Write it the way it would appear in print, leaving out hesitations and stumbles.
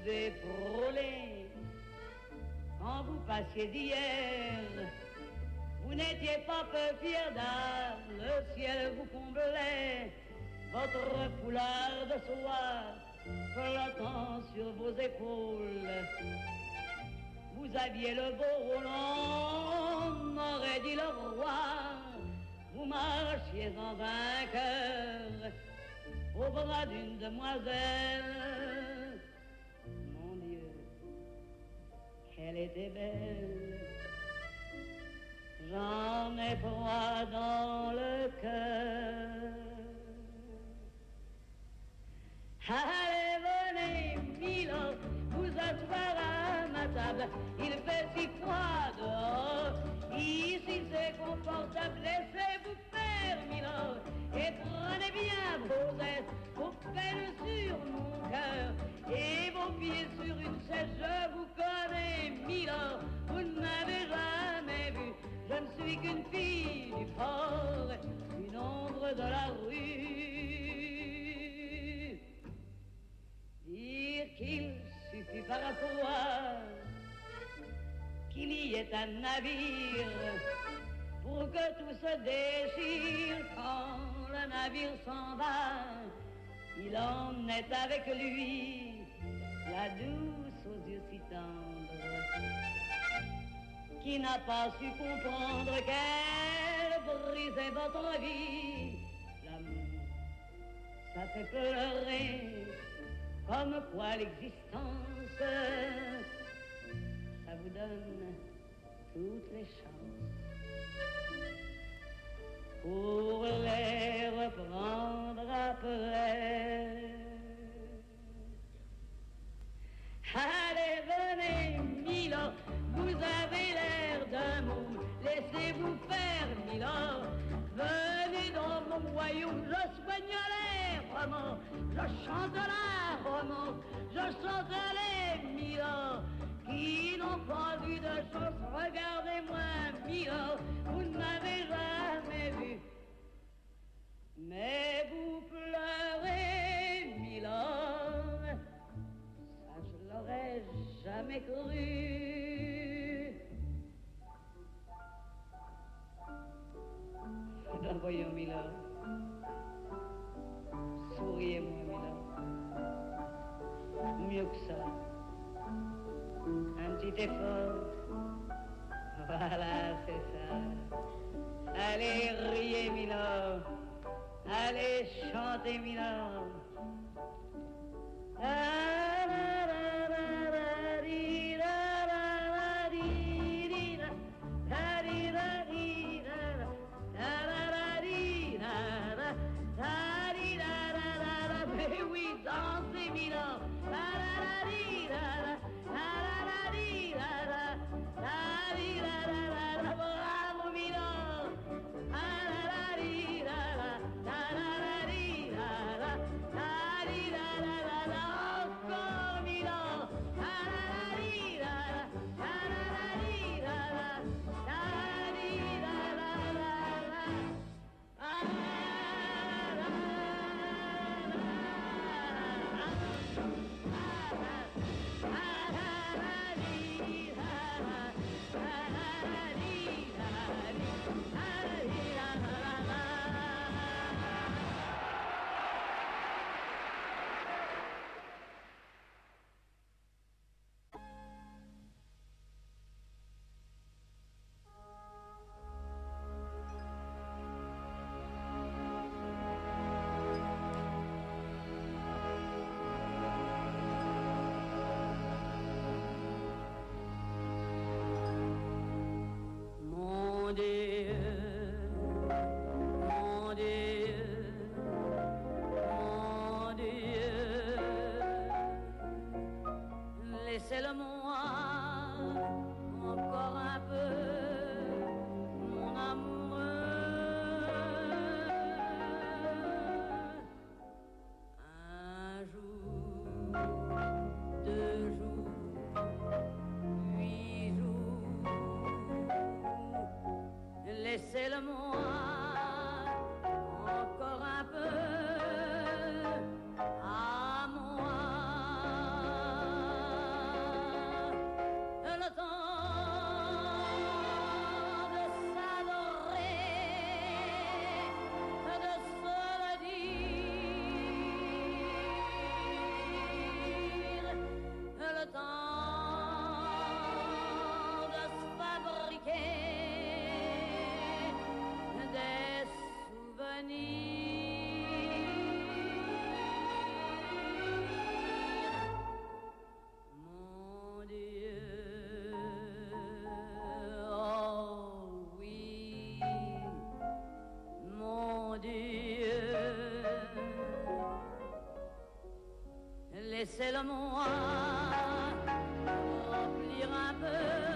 ai frôlé quand vous passiez d'hier. Vous n'étiez pas peu fier d'âme, le ciel vous comblait, votre foulard de soie flottant sur vos épaules. Vous aviez le beau Roland, m'aurait dit le roi. Vous marchiez en vainqueur au bras d'une demoiselle. Mon Dieu, qu'elle était belle. J'en ai froid dans le cœur. Allez, venez, Milo, vous asseoir à ma table. Il fait si froid dehors. Ici c'est confortable. Laissez-vous faire, Milo, et prenez bien vos aises, vos peines sur mon cœur et vos pieds sur une chaise. Je vous connais, Milo, vous ne m'avez jamais vu. Je ne suis qu'une fille du port, une ombre de la rue. Dire qu'il suffit parfois qu'il y ait un navire pour que tout se déchire. Quand le navire s'en va, il emmenait avec lui la douce aux yeux si tendres, qui n'a pas su comprendre qu'elle brisait votre vie. L'amour, ça fait pleurer, comme quoi l'existence, ça vous donne toutes les chances pour les reprendre après. Allez, venez, Milo, vous avez l'air d'un môme, laissez-vous faire, Milo. Venez dans mon royaume, je soignerai vraiment, je chanterai vraiment, je chanterai, Milo, qui n'ont pas vu de chance. Regardez-moi, Milo, vous ne m'avez jamais vu, mais vous pleurez, Milo. Je l'aurais jamais cru. Ben voyons, Milo. Souriez-moi, Milo. Mieux que ça. Un petit effort. Voilà, c'est ça. Allez, riez, Milo. Allez, chantez, Milo. Mais oui, dansez, Milo. Bravo, Milo. moi, pour remplir un peu